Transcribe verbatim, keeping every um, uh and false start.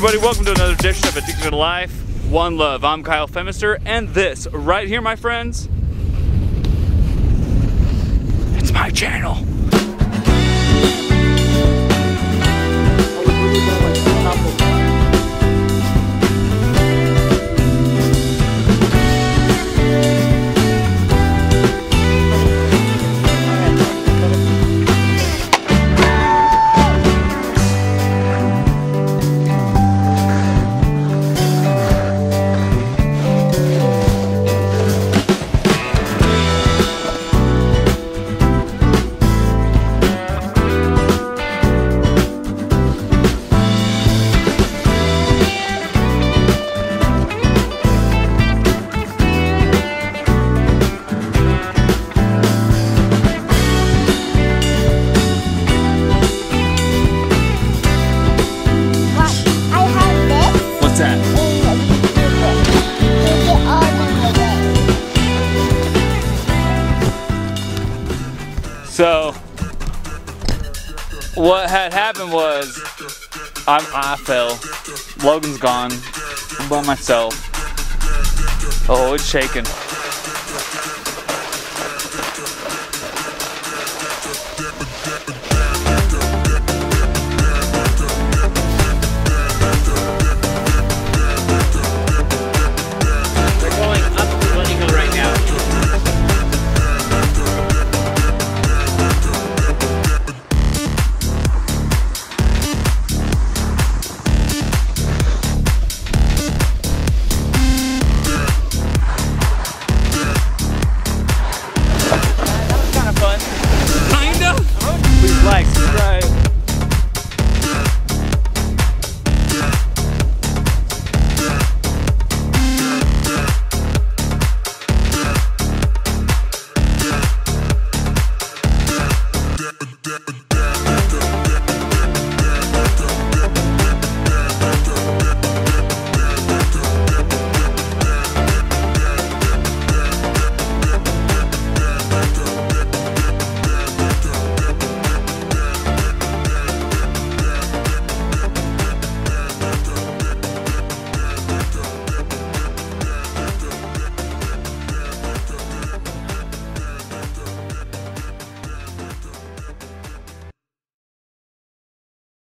everybody, welcome to another edition of Addicted to Life, One Love. I'm Kyle Femister, and this right here, my friends, it's my channel. So what had happened was I'm, I fell. Logan's gone. I'm by myself. Oh, it's shaking.